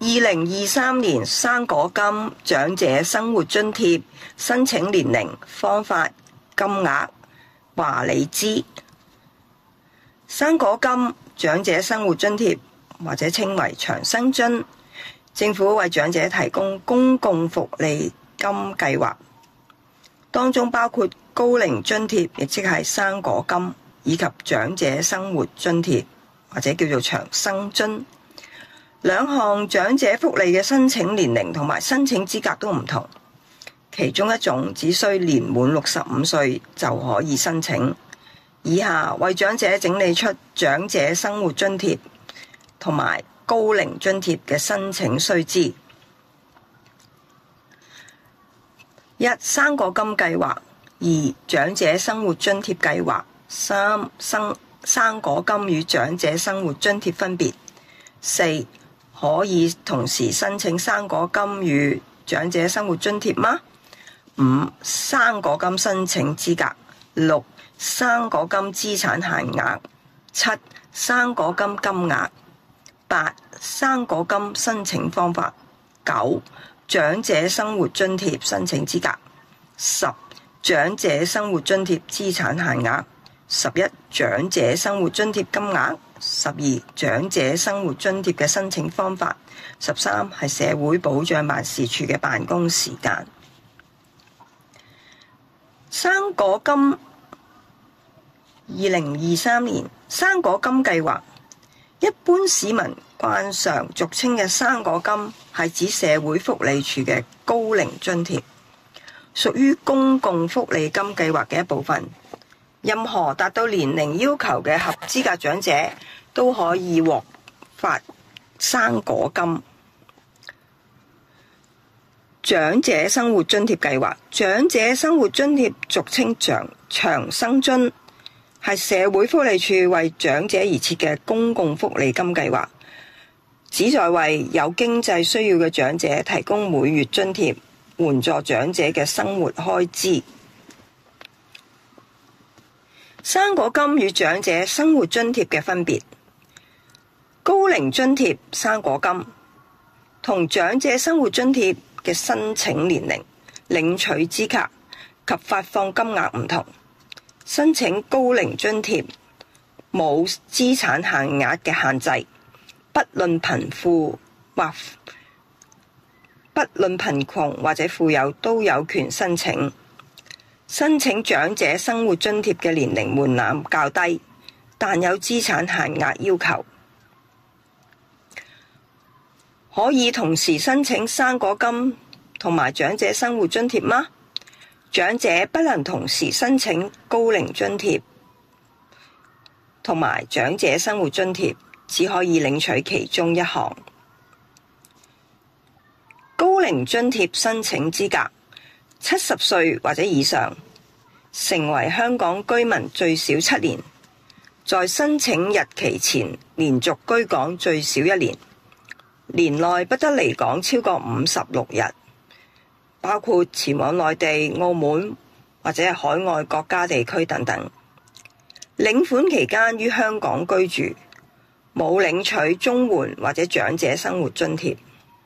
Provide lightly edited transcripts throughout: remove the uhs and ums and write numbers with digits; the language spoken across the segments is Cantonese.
2023年生果金長者生活津貼申請年齡、方法、金額，話你知。生果金長者生活津貼或者稱為長生津，政府為長者提供公共福利金計劃，當中包括高齡津貼，亦即係生果金，以及長者生活津貼或者叫做長生津。兩項長者福利嘅申請年齡同埋申請資格都唔同，其中一種只需年滿65歲就可以申請。以下為長者整理出長者生活津貼同埋高齡津貼嘅申請須知。一、生果金計劃；二、長者生活津貼計劃；三、生果金與長者生活津貼分別；四、可以同時申請生果金與長者生活津貼嗎？五、生果金申請資格；六、生果金資產限額；七、生果金金額；八、生果金申請方法；九、長者生活津貼申請資格；十、長者生活津貼資產限額；11、長者生活津貼金額；12、長者生活津貼嘅申請方法；13係社會保障辦事處嘅辦公時間。生果金2023年生果金計劃，一般市民慣常俗稱嘅生果金係指社會福利署嘅高齡津貼，屬於公共福利金計劃嘅一部分。任何達到年齡要求嘅合資格長者都可以獲發生果金。長者生活津貼計劃，長者生活津貼俗稱長生津，係社會福利署為長者而設嘅公共福利金計劃，旨在為有經濟需要嘅長者提供每月津貼，援助長者嘅生活開支。生果金與長者生活津貼嘅分別。高齡津貼生果金同長者生活津貼嘅申請年齡、領取資格及發放金額唔同。申請高齡津貼冇資產限額嘅限制，不論貧窮或者富有都有權申請。申請長者生活津貼嘅年齡門檻較低，但有資產限額要求。可以同時申請生果金同埋長者生活津貼嗎？長者不能同時申請高齡津貼同埋長者生活津貼，只可以領取其中一項。高齡津貼申請資格：70歲或者以上，成為香港居民最少7年，在申請日期前連續居港最少1年，年內不得離港超過56日，包括前往內地、澳門或者海外國家地區等等。領款期間於香港居住，冇領取綜援或者長者生活津貼。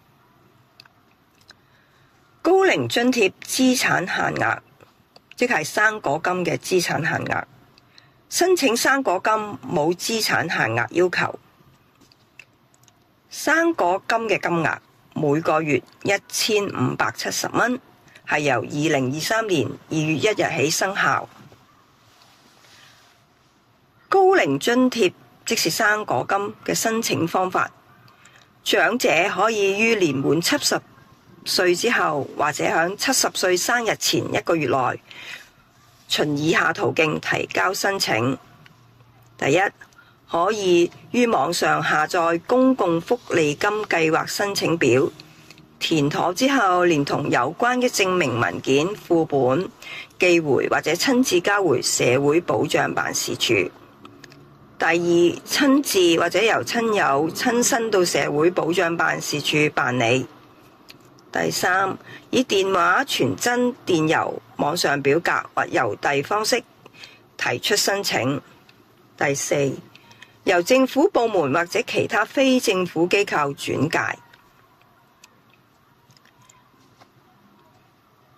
高齡津貼資產限額，即係生果金嘅資產限額。申請生果金冇資產限額要求。生果金嘅金額每個月1570蚊，係由2023年2月1日起生效。高齡津貼即是生果金嘅申請方法，長者可以於年滿70歲之後，或者喺70歲生日前1個月內，循以下途徑提交申請。第一，可以於網上下載公共福利金計劃申請表，填妥之後，連同有關嘅證明文件副本寄回或者親自交回社會保障辦事處。第二，親自或者由親友親身到社會保障辦事處辦理。第三，以電話、傳真、電郵、網上表格或郵遞方式提出申請。第四，由政府部門或者其他非政府機構轉介。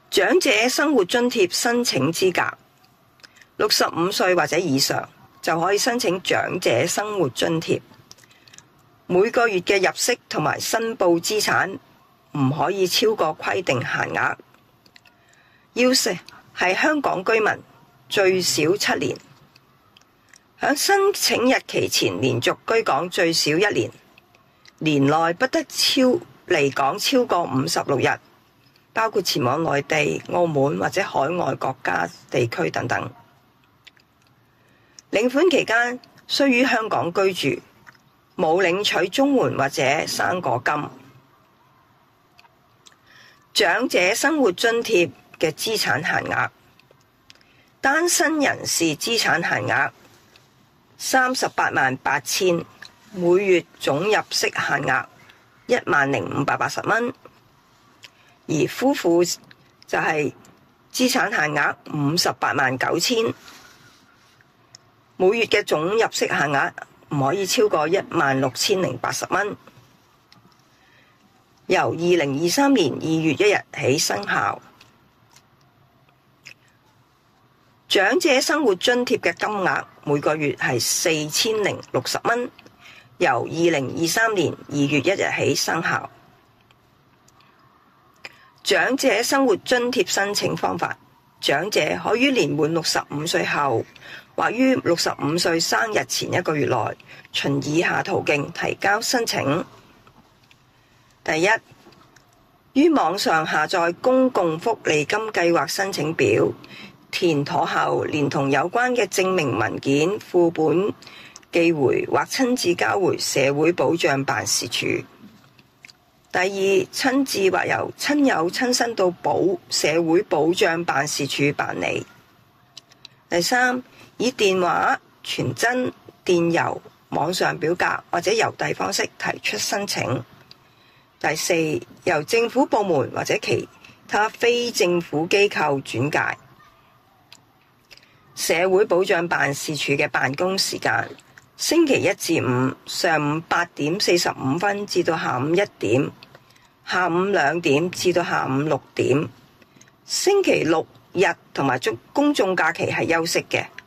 長者生活津貼申請資格：65歲或者以上就可以申請長者生活津貼。每個月嘅入息同埋申報資產唔可以超過規定限額。要係香港居民，最少7年，響申請日期前連續居港最少1年，年內不得離港超過56日，包括前往內地、澳門或者海外國家地區等等。領款期間須於香港居住，冇領取綜援或者生果金。長者生活津貼嘅資產限額：單身人士資產限額388000，每月總入息限額10580蚊，而夫婦就係資產限額589000，每月嘅總入息限額唔可以超過16080蚊。由2023年2月1日起生效。長者生活津貼嘅金額每個月係4060蚊，由2023年2月1日起生效。長者生活津貼申請方法：長者可於年滿65歲後，或於65歲生日前1個月內，循以下途徑提交申請。第一，於網上下載公共福利金計劃申請表，填妥後連同有關嘅證明文件副本寄回或親自交回社會保障辦事處。第二，親自或由親友親身到社會保障辦事處辦理。第三，以電話、傳真、電郵、網上表格或者郵遞方式提出申請。第四，由政府部門或者其他非政府機構轉介。社會保障辦事處嘅辦公時間：星期一至五上午8點45分至到下午1點，下午2點至到下午6點。星期六日同埋公眾假期係休息嘅。